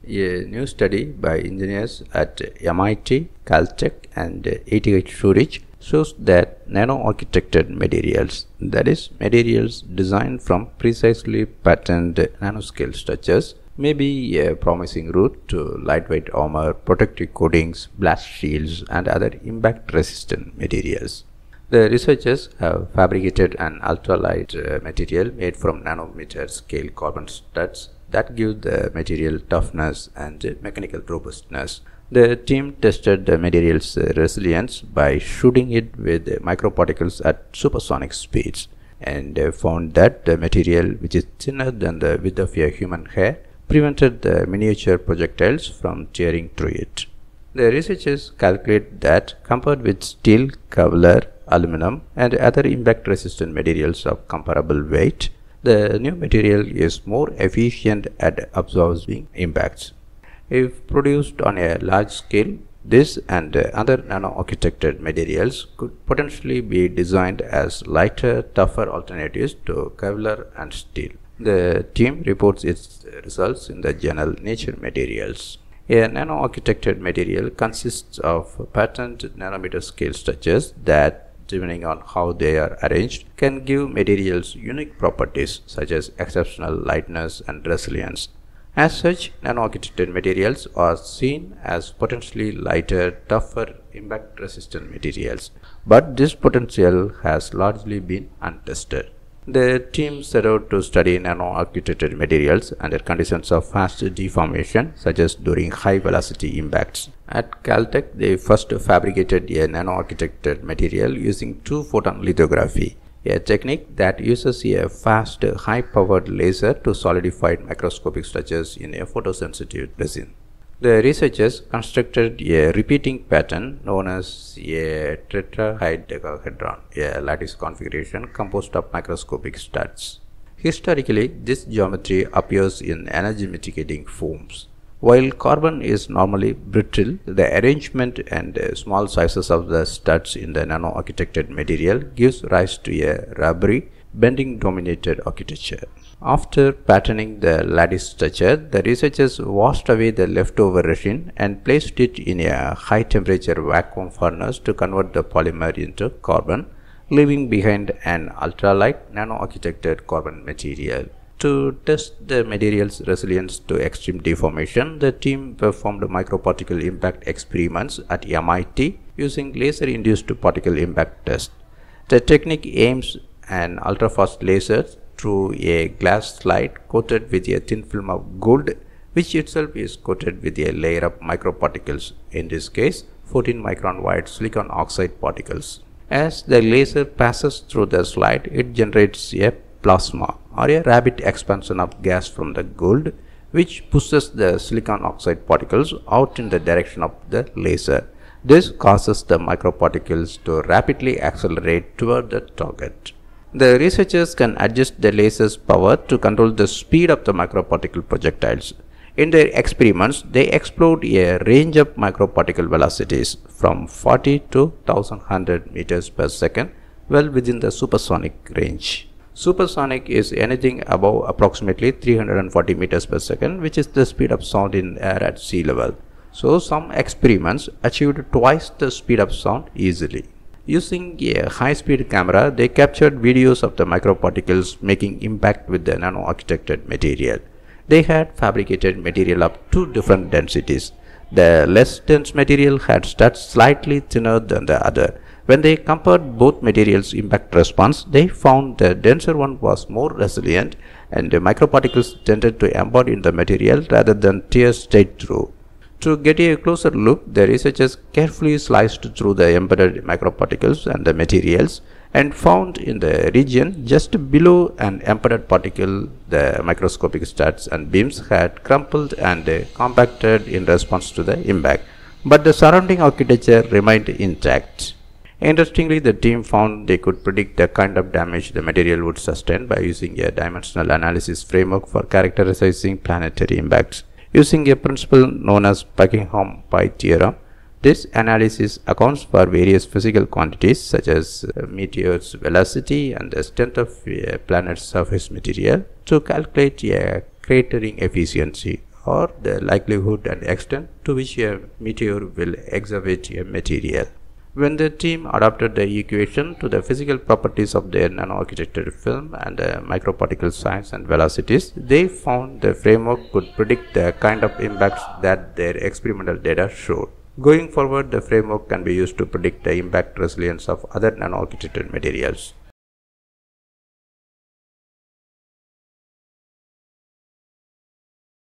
A new study by engineers at MIT, Caltech, and ETH Zürich shows that nanoarchitected materials, that is, materials designed from precisely patterned nanoscale structures, may be a promising route to lightweight armor, protective coatings, blast shields, and other impact-resistant materials. The researchers have fabricated an ultralight material made from nanometer-scale carbon struts that give the material toughness and mechanical robustness. The team tested the material's resilience by shooting it with microparticles at supersonic speeds and found that the material, which is thinner than the width of a human hair, prevented the miniature projectiles from tearing through it. The researchers calculate that compared with steel, Kevlar, aluminum, and other impact-resistant materials of comparable weight, the new material is more efficient at absorbing impacts. If produced on a large scale, this and other nano-architected materials could potentially be designed as lighter, tougher alternatives to Kevlar and steel. The team reports its results in the journal Nature Materials. A nano-architected material consists of patterned nanometer-scale structures that, depending on how they are arranged, can give materials unique properties such as exceptional lightness and resilience. As such, nano-architected materials are seen as potentially lighter, tougher, impact-resistant materials, but this potential has largely been untested. The team set out to study nano-architected materials under conditions of fast deformation, such as during high-velocity impacts. At Caltech, they first fabricated a nano-architected material using two-photon lithography, a technique that uses a fast, high-powered laser to solidify microscopic structures in a photosensitive resin. The researchers constructed a repeating pattern known as a tetrahedron, a lattice configuration composed of microscopic struts. Historically, this geometry appears in energy-mitigating foams. While carbon is normally brittle, the arrangement and small sizes of the struts in the nano-architected material gives rise to a rubbery, bending-dominated architecture. After patterning the lattice structure, the researchers washed away the leftover resin and placed it in a high-temperature vacuum furnace to convert the polymer into carbon, leaving behind an ultralight nano-architected carbon material. To test the material's resilience to extreme deformation, the team performed microparticle impact experiments at MIT using laser-induced particle impact test. The technique aims an ultrafast laser through a glass slide coated with a thin film of gold, which itself is coated with a layer of microparticles, in this case 14 micron wide silicon oxide particles. As the laser passes through the slide, it generates a plasma or a rapid expansion of gas from the gold, which pushes the silicon oxide particles out in the direction of the laser. This causes the microparticles to rapidly accelerate toward the target. The researchers can adjust the laser's power to control the speed of the microparticle projectiles. In their experiments, they explored a range of microparticle velocities from 40 to 1100 meters per second, well within the supersonic range. Supersonic is anything above approximately 340 meters per second, which is the speed of sound in air at sea level. So, some experiments achieved twice the speed of sound easily. Using a high-speed camera, they captured videos of the microparticles making impact with the nano-architected material. They had fabricated material of two different densities. The less dense material had struts slightly thinner than the other. When they compared both materials' impact response, they found the denser one was more resilient and the microparticles tended to embed in the material rather than tear straight through. To get a closer look, the researchers carefully sliced through the embedded microparticles and the materials and found in the region just below an embedded particle the microscopic struts and beams had crumpled and compacted in response to the impact, but the surrounding architecture remained intact. Interestingly, the team found they could predict the kind of damage the material would sustain by using a dimensional analysis framework for characterizing planetary impacts. Using a principle known as Buckingham Pi theorem, this analysis accounts for various physical quantities such as meteor's velocity and the strength of a planet's surface material to calculate a cratering efficiency or the likelihood and extent to which a meteor will excavate a material. When the team adapted the equation to the physical properties of their nano-architected film and the microparticle size and velocities, they found the framework could predict the kind of impacts that their experimental data showed. Going forward, the framework can be used to predict the impact resilience of other nano-architected materials.